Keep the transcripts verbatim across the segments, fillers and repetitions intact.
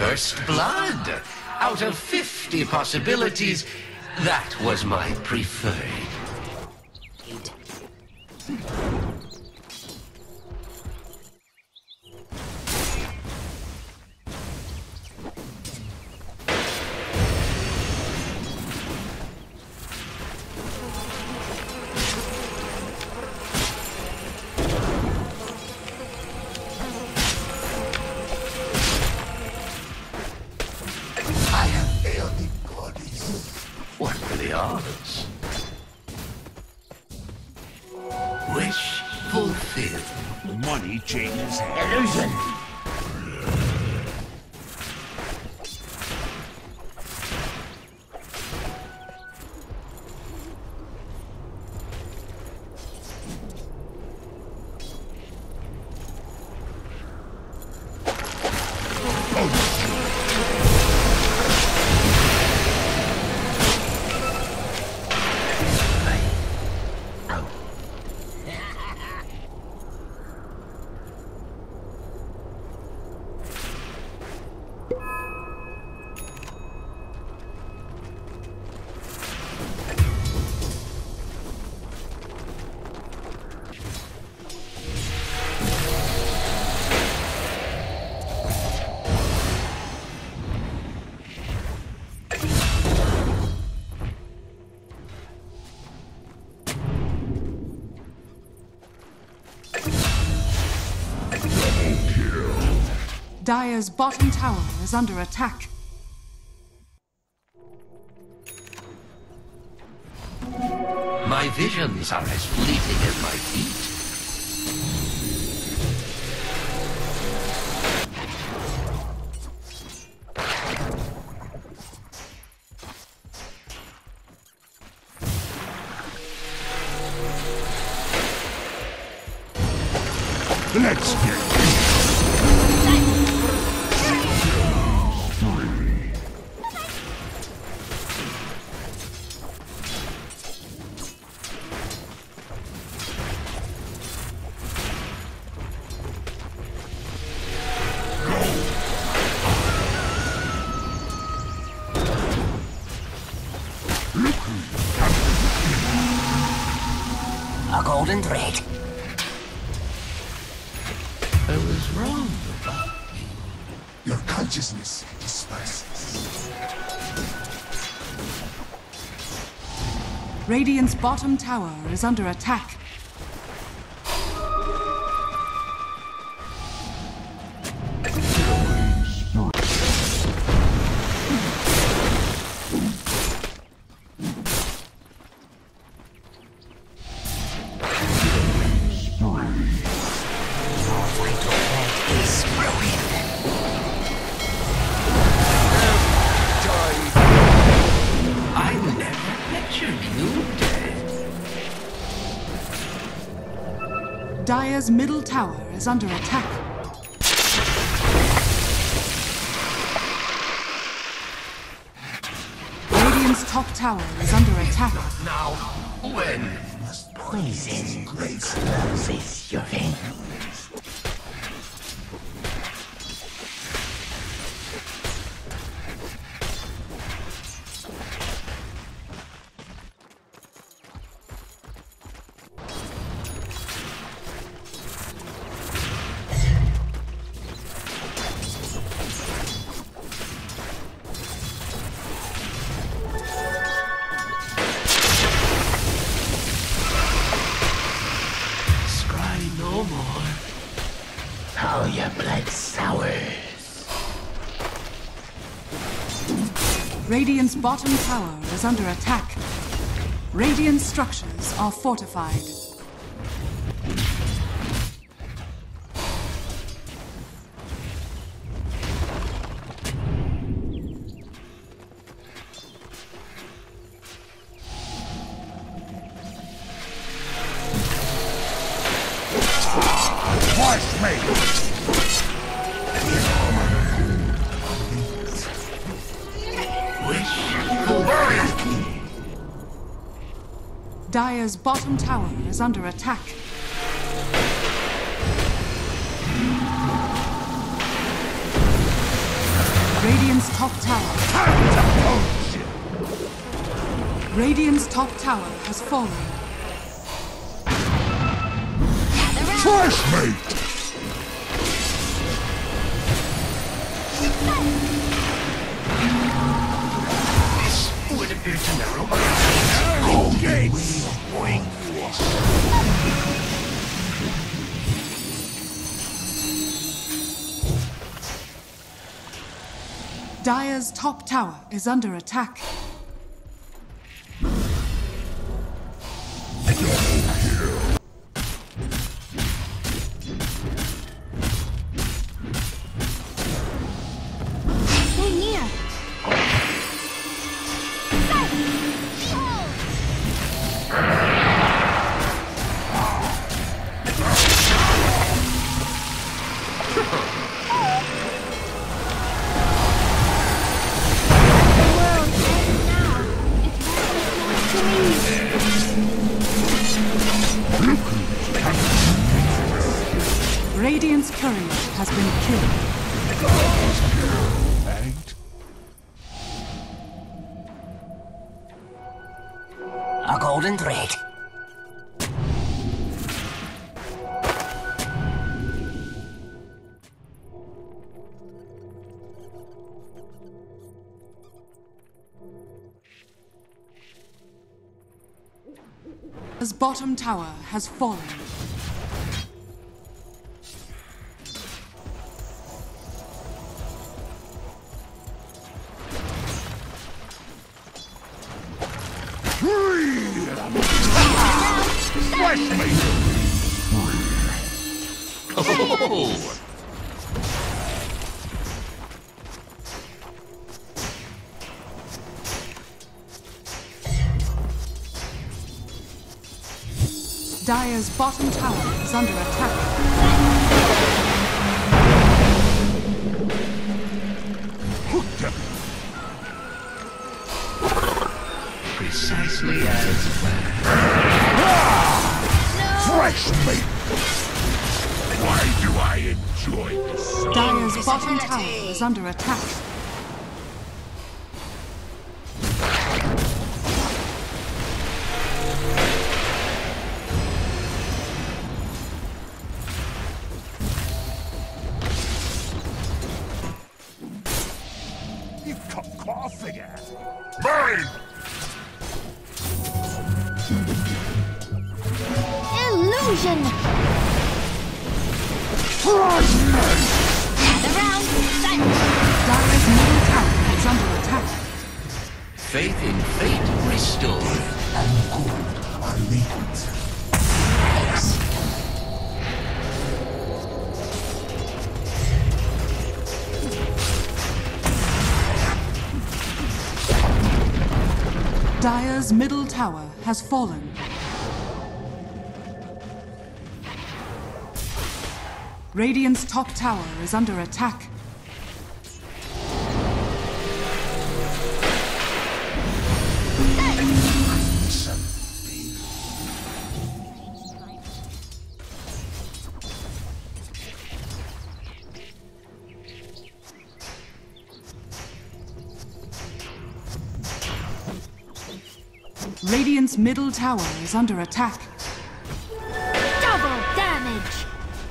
First blood. Out of fifty possibilities, that was my preferred. What were the odds? Wish fulfilled. Money changes illusion. Dire's bottom tower is under attack. My visions are as fleeting as my feet. Let's get a golden thread. I was wrong about you. Your consciousness disperses. Radiant's bottom tower is under attack. Dire's middle tower is under attack. Radiant's top tower is under attack. Now, when? Poison closes your veins. No more. How your blood sours. Radiant's bottom tower is under attack. Radiant structures are fortified. Dire's bottom tower is under attack. top tower. Bullshit. Radiant's top tower has fallen. Flashmate! This would appear to narrow my Go Gates! Dire's top tower is under attack. Stay near. Radiant's courier has been killed. Bagged? A golden thread. His bottom tower has fallen. Oh! Dire's bottom tower is under attack. Hooked him! Precisely as planned. Fresh meat! Why do I enjoy this? Dire's bottom tower is under attack. You come coughing at me. Burn! Illusion. Frostmate! Gather round. Silence. Dire's middle tower is under attack. Faith in fate restored. And good are linked. Dire's middle tower has fallen. Radiant's top tower is under attack. Radiant's middle tower is under attack. Double damage.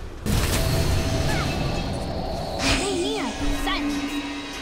Stay near. Silence.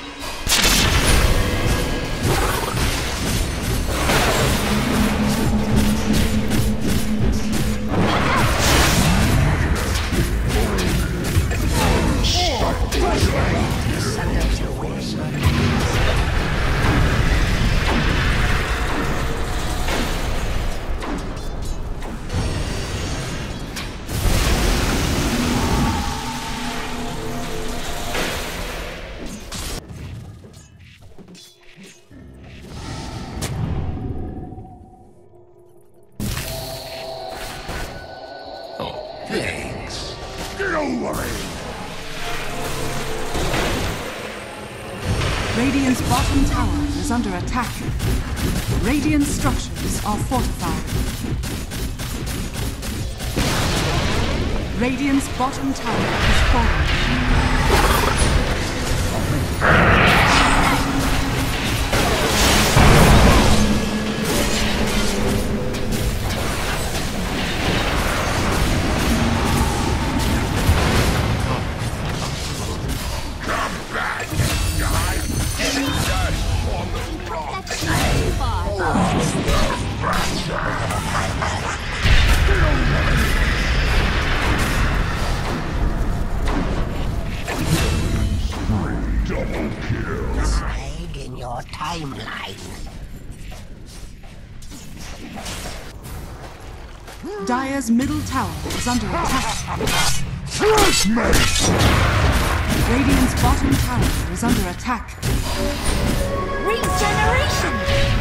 Oh, thanks. Get over it! Radiant's bottom tower is under attack. Radiant structures are fortified. Radiant's bottom tower is fallen. timeline. Dire's middle tower is under attack. Flash mate! Radiant's bottom tower is under attack. Regeneration!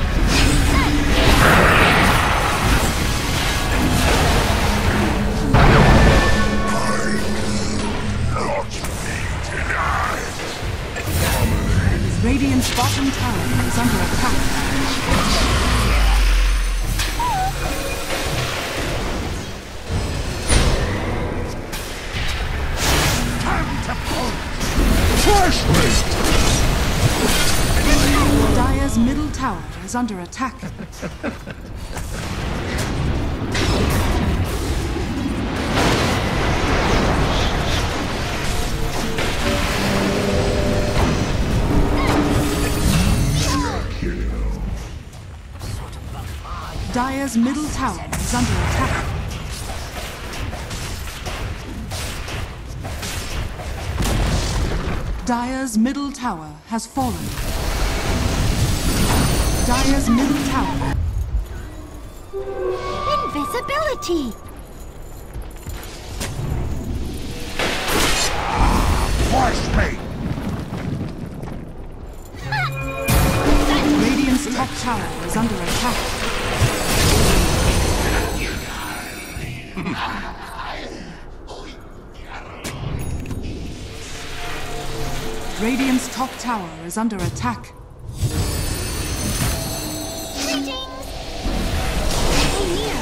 Radiant's bottom tower is under attack. Flash mate! Dire's middle tower is under attack. Dire's middle tower is under attack. Dire's middle tower has fallen. Dire's middle tower. Invisibility! Flash mate! Radiant's top tower is under attack. Radiant's top tower is under attack. Greetings! Stay near!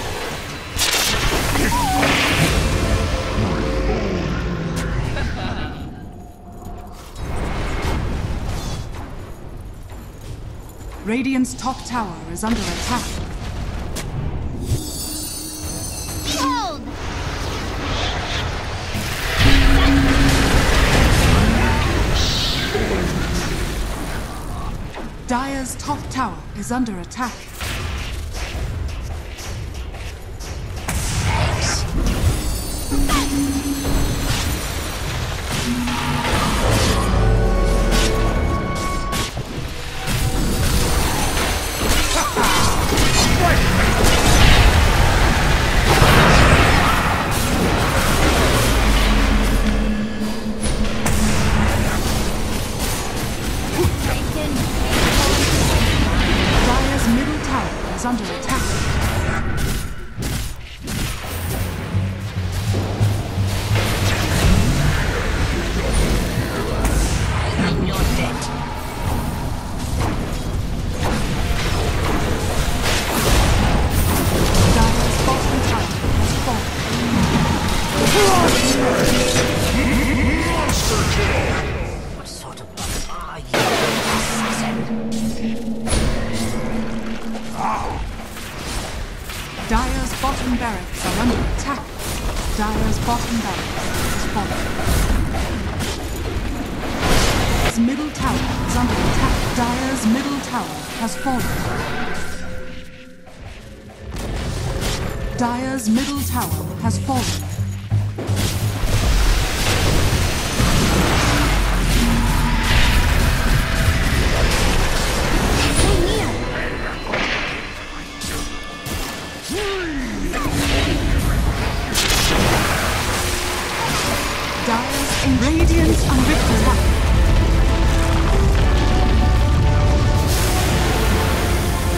Radiant's top tower is under attack. Behold! Dire's top tower is under attack. Dire's middle tower is under attack. In your debt. Dire's bottom tower has fallen. Monster kill! What sort of bug are you, assassin? Dire's bottom barracks are under attack. Dire's bottom barracks has fallen. Dire's middle tower is under attack. Dire's middle tower has fallen. Dire's middle tower has fallen. Stay near! Dire's in Radiant's under attack.